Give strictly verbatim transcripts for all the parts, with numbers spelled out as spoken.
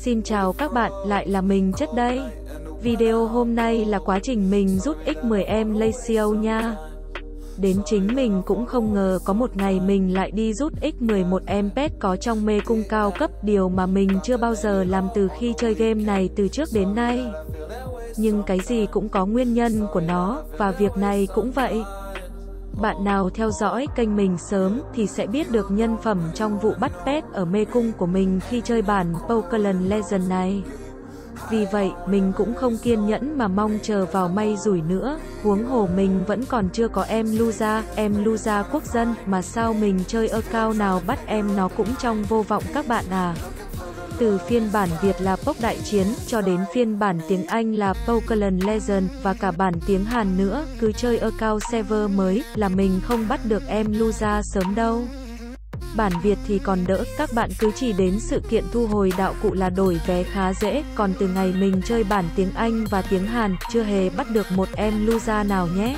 Xin chào các bạn, lại là mình Chất đây. Video hôm nay là quá trình mình rút ích mười em Lacio nha. Đến chính mình cũng không ngờ có một ngày mình lại đi rút ích mười một em pet có trong mê cung cao cấp, điều mà mình chưa bao giờ làm từ khi chơi game này từ trước đến nay. Nhưng cái gì cũng có nguyên nhân của nó, và việc này cũng vậy. Bạn nào theo dõi kênh mình sớm thì sẽ biết được nhân phẩm trong vụ bắt pet ở mê cung của mình khi chơi bản Pokémon Legend này. Vì vậy, mình cũng không kiên nhẫn mà mong chờ vào may rủi nữa, huống hồ mình vẫn còn chưa có em Lugia, em Lugia quốc dân, mà sao mình chơi account nào bắt em nó cũng trong vô vọng các bạn à. Từ phiên bản Việt là Pok Đại Chiến, cho đến phiên bản tiếng Anh là Pokémon Legend, và cả bản tiếng Hàn nữa, cứ chơi account server mới, là mình không bắt được em Lugia sớm đâu. Bản Việt thì còn đỡ, các bạn cứ chỉ đến sự kiện thu hồi đạo cụ là đổi vé khá dễ, còn từ ngày mình chơi bản tiếng Anh và tiếng Hàn, chưa hề bắt được một em Lugia nào nhé.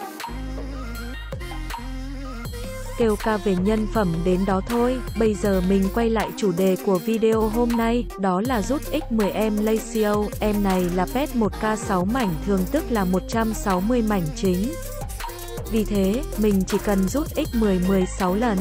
Kêu ca về nhân phẩm đến đó thôi, bây giờ mình quay lại chủ đề của video hôm nay, đó là rút ích mười em Lacio, em này là pet một K sáu mảnh thường, tức là một trăm sáu mươi mảnh chính. Vì thế, mình chỉ cần rút ích mười mười sáu lần.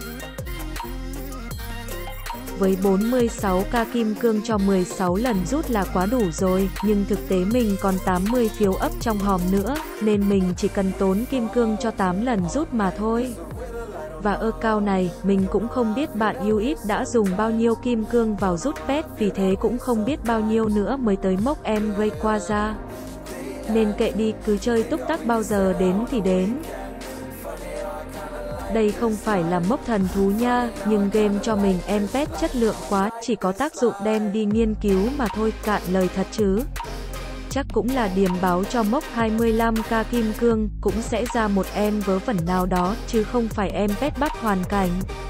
Với bốn mươi sáu k kim cương cho mười sáu lần rút là quá đủ rồi, nhưng thực tế mình còn tám mươi phiếu ấp trong hòm nữa, nên mình chỉ cần tốn kim cương cho tám lần rút mà thôi. Và account này, mình cũng không biết bạn u ép đã dùng bao nhiêu kim cương vào rút pet, vì thế cũng không biết bao nhiêu nữa mới tới mốc em Rayquaza. Nên kệ đi, cứ chơi túc tắc, bao giờ đến thì đến. Đây không phải là mốc thần thú nha, nhưng game cho mình em pet chất lượng quá, chỉ có tác dụng đem đi nghiên cứu mà thôi, cạn lời thật chứ. Chắc cũng là điềm báo cho mốc hai mươi lăm k kim cương, cũng sẽ ra một em vớ vẩn nào đó, chứ không phải em pet bắt hoàn cảnh.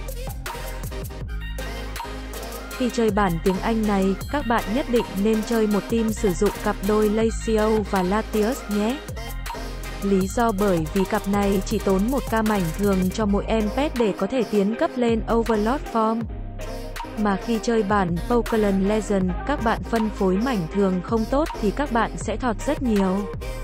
Khi chơi bản tiếng Anh này, các bạn nhất định nên chơi một team sử dụng cặp đôi Lacio và Latios nhé. Lý do bởi vì cặp này chỉ tốn một k mảnh thường cho mỗi em pet để có thể tiến cấp lên Overlord form. Mà khi chơi bản Pokémon Legend, các bạn phân phối mảnh thường không tốt thì các bạn sẽ thọt rất nhiều.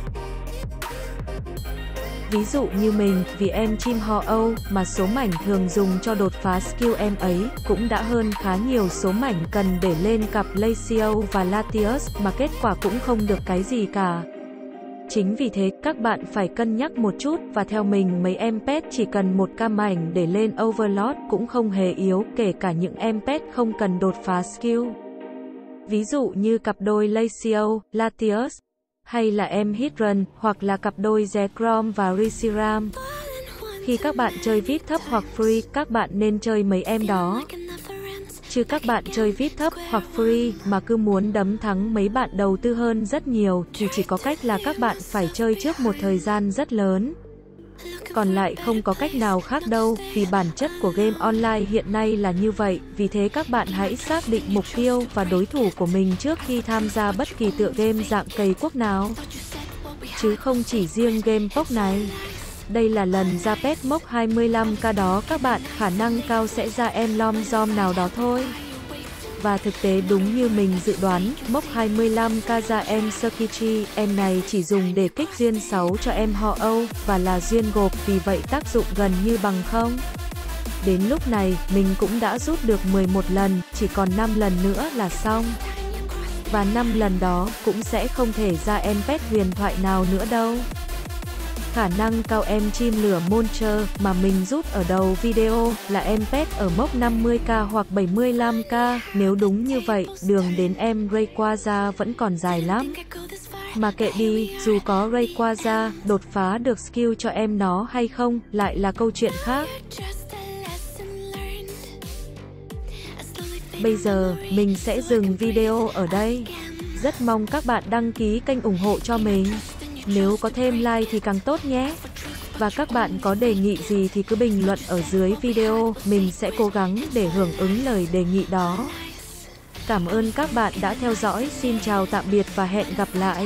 Ví dụ như mình, vì em chim họ Âu, mà số mảnh thường dùng cho đột phá skill em ấy, cũng đã hơn khá nhiều số mảnh cần để lên cặp Lacio và Latios, mà kết quả cũng không được cái gì cả. Chính vì thế, các bạn phải cân nhắc một chút, và theo mình mấy em pet chỉ cần một k mảnh để lên Overlord cũng không hề yếu, kể cả những em pet không cần đột phá skill. Ví dụ như cặp đôi Lacio, Latios, hay là em Hydran, hoặc là cặp đôi Zekrom và Reshiram. Khi các bạn chơi vê i pê thấp hoặc free, các bạn nên chơi mấy em đó. Chứ các bạn chơi vê i pê thấp hoặc free mà cứ muốn đấm thắng mấy bạn đầu tư hơn rất nhiều thì chỉ có cách là các bạn phải chơi trước một thời gian rất lớn. Còn lại không có cách nào khác đâu, vì bản chất của game online hiện nay là như vậy, vì thế các bạn hãy xác định mục tiêu và đối thủ của mình trước khi tham gia bất kỳ tựa game dạng cày quốc nào. Chứ không chỉ riêng game pok này. Đây là lần ra pet mốc hai mươi lăm k đó các bạn, khả năng cao sẽ ra em Lomzom nào đó thôi. Và thực tế đúng như mình dự đoán, mốc hai mươi lăm k ra em Sukichi, em này chỉ dùng để kích duyên sáu cho em họ Âu, và là duyên gộp, vì vậy tác dụng gần như bằng không. Đến lúc này, mình cũng đã rút được mười một lần, chỉ còn năm lần nữa là xong. Và năm lần đó, cũng sẽ không thể ra em pet huyền thoại nào nữa đâu. Khả năng cao em chim lửa Monster mà mình rút ở đầu video là em pet ở mốc năm mươi k hoặc bảy mươi lăm k, nếu đúng như vậy, đường đến em Rayquaza vẫn còn dài lắm. Mà kệ đi, dù có Rayquaza, đột phá được skill cho em nó hay không, lại là câu chuyện khác. Bây giờ, mình sẽ dừng video ở đây. Rất mong các bạn đăng ký kênh ủng hộ cho mình. Nếu có thêm like thì càng tốt nhé. Và các bạn có đề nghị gì thì cứ bình luận ở dưới video, mình sẽ cố gắng để hưởng ứng lời đề nghị đó. Cảm ơn các bạn đã theo dõi, xin chào tạm biệt và hẹn gặp lại.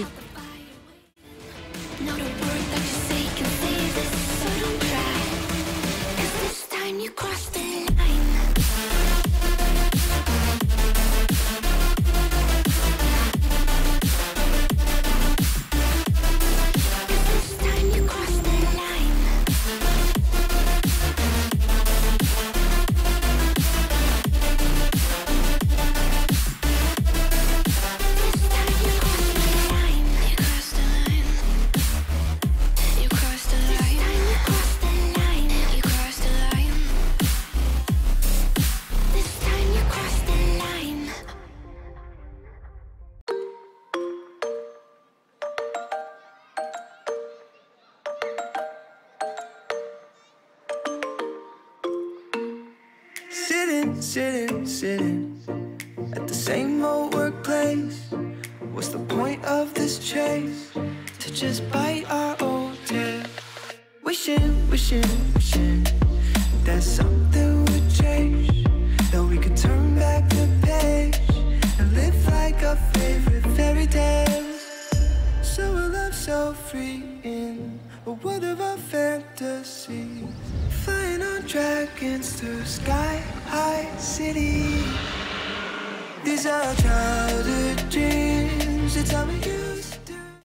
sitting, sitting at the same old workplace. What's the point of this chase? To just bite our old tail. Wishing, wishing, wishing that something would change, that we could turn back the page and live like our favorite fairy tales. So a love so freeing, a world of our fantasies, flying on dragons through sky-high cities. These are childhood dreams, they tell me